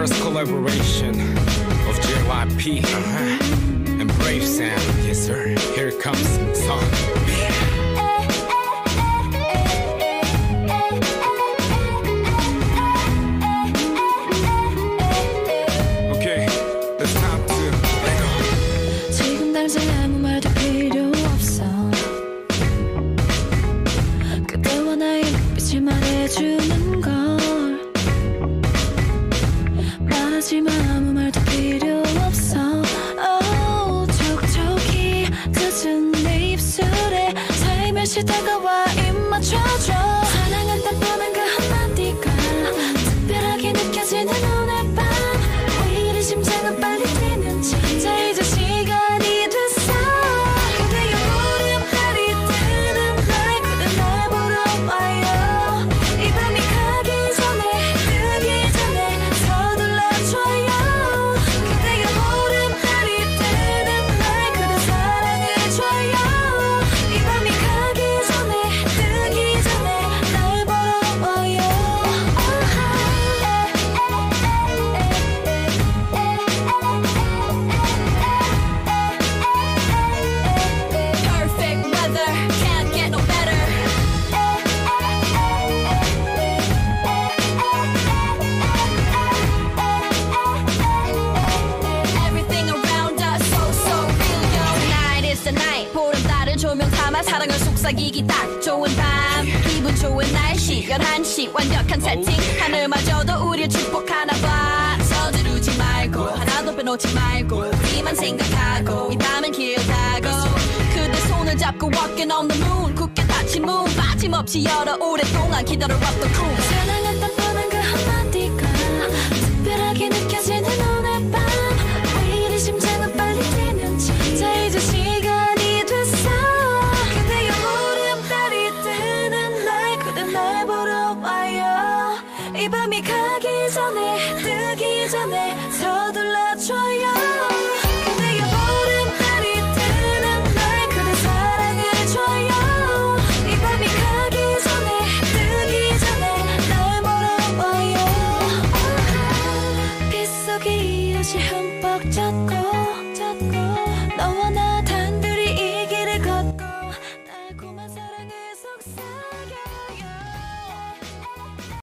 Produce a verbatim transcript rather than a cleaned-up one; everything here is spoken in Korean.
first collaboration of J Y P uh-huh. and Brave Sound. Yes sir, here comes Sunmi. Okay, it's time to let go. 지금 당장 아무 말도 필요 없어. 그대와 나의 눈빛이 말해주는 걸. 말하지마 아무 말도 필요 없어. oh, 촉촉히 젖은 내 입술에 살며시 다가와 입 맞춰줘. 사랑한다 뻔한 그 한마디가 특별하게 느껴지는 오늘 밤. 왜 이리 심장은 빨리 뛰는지. 자 이제 시간이 됐어. 그대의 오랜날이 뜨는 날 그대 날 보러 와요. 이 밤이 가기 전에 뜨기 전에 서둘러줘요. 그대의 오랜날이 뜨는 날 그대 사랑해줘요. 이 밤이 가기 전에 뜨기 전에 날 보러 와요. Perfect weather, can't get no better. Everything around us so so real, yo. Tonight is the night. 보름 다른 조명 삼아 사랑을 속삭이기 딱 좋은 밤. 기분 좋은 날씨 열한 시 완벽한 세팅. 하늘마저도 우릴 축복하나 봐. 서두르지 말고 하나도 빼놓지 말고 우리만 생각하고 이 밤은 길다고. 그대 손을 잡고 walking on the moon. 굳게 닫힌 문 빠짐없이 열어 오랫동안 기다려왔던 crew. 사랑한다 뻔한 그 한마디가 특별하게 느껴지는 오늘 밤. 왜 이리 심장은 빨리 뛰는지. 자 이제 시간이 됐어. 그대의 오랜날이 뜨는 날 그대 날 보러 와요. 이 밤이 가기 전에 뜨기 전에 서둘러줘요. 그대의 오랜날이 뜨는 날 그대 사랑해줘요. 이 밤이 가기 전에 뜨기 전에 날 보러 와요. 빗속이 다시 흠뻑 젖고